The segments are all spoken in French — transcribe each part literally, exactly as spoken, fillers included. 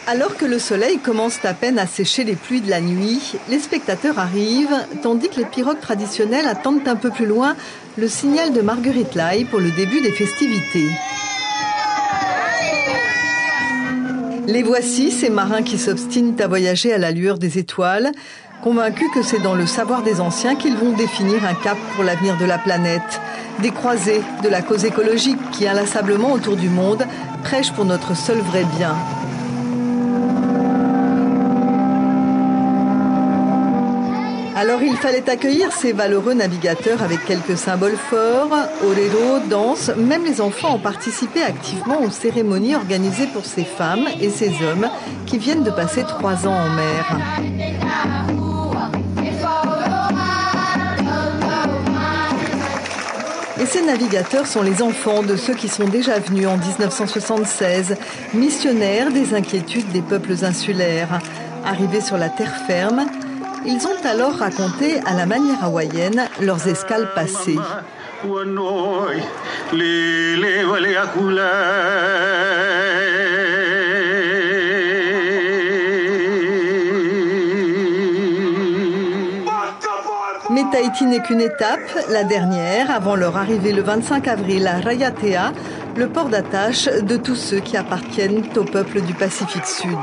Alors que le soleil commence à peine à sécher les pluies de la nuit, les spectateurs arrivent, tandis que les pirogues traditionnelles attendent un peu plus loin le signal de Marguerite Lai pour le début des festivités. Les voici, ces marins qui s'obstinent à voyager à la lueur des étoiles, convaincus que c'est dans le savoir des anciens qu'ils vont définir un cap pour l'avenir de la planète. Des croisés de la cause écologique qui, inlassablement autour du monde, prêchent pour notre seul vrai bien. Alors il fallait accueillir ces valeureux navigateurs avec quelques symboles forts. Orero, danse, même les enfants ont participé activement aux cérémonies organisées pour ces femmes et ces hommes qui viennent de passer trois ans en mer. Et ces navigateurs sont les enfants de ceux qui sont déjà venus en mille neuf cent soixante-seize, missionnaires des inquiétudes des peuples insulaires. Arrivés sur la terre ferme, ils ont alors raconté à la manière hawaïenne leurs escales passées. Mais Tahiti n'est qu'une étape, la dernière, avant leur arrivée le vingt-cinq avril à Raiatea, le port d'attache de tous ceux qui appartiennent au peuple du Pacifique Sud.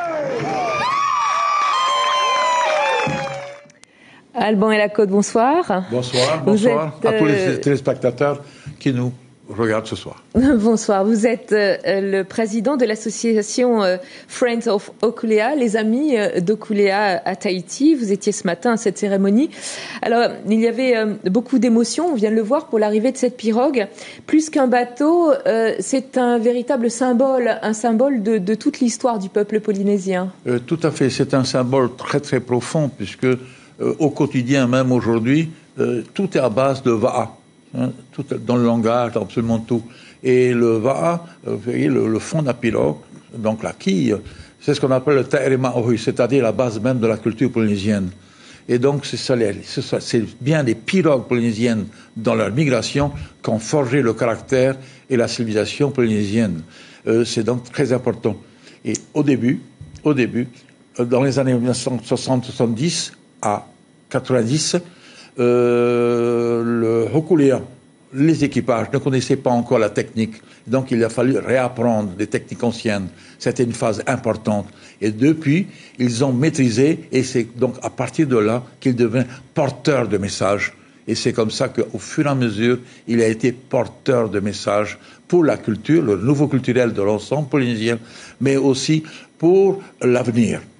Alban et la Côte, bonsoir. Bonsoir, bonsoir êtes, euh... à tous les téléspectateurs qui nous regardent ce soir. Bonsoir, vous êtes euh, le président de l'association euh, Friends of Hokulea, les amis euh, d'Hokulea à Tahiti. Vous étiez ce matin à cette cérémonie. Alors, il y avait euh, beaucoup d'émotions, on vient de le voir, pour l'arrivée de cette pirogue. Plus qu'un bateau, euh, c'est un véritable symbole, un symbole de, de toute l'histoire du peuple polynésien. Euh, tout à fait, c'est un symbole très très profond, puisque Euh, au quotidien, même aujourd'hui, euh, tout est à base de va'a, hein, tout dans le langage, absolument tout. Et le va'a, euh, vous voyez, le, le fond de la pirogue, donc la quille, c'est ce qu'on appelle le ta'erema ohui, c'est-à-dire la base même de la culture polynésienne. Et donc, c'est, ça, c'est bien les pirogues polynésiennes dans leur migration qui ont forgé le caractère et la civilisation polynésienne. Euh, c'est donc très important. Et au début, au début, euh, dans les années mille neuf cent soixante soixante-dix, à quatre-vingt-dix, euh, le Hokulea, les équipages ne connaissaient pas encore la technique, donc il a fallu réapprendre des techniques anciennes. C'était une phase importante. Et depuis, ils ont maîtrisé, et c'est donc à partir de là qu'ils deviennent porteurs de messages. Et c'est comme ça qu'au fur et à mesure, il a été porteur de messages pour la culture, le nouveau culturel de l'ensemble polynésien, mais aussi pour l'avenir.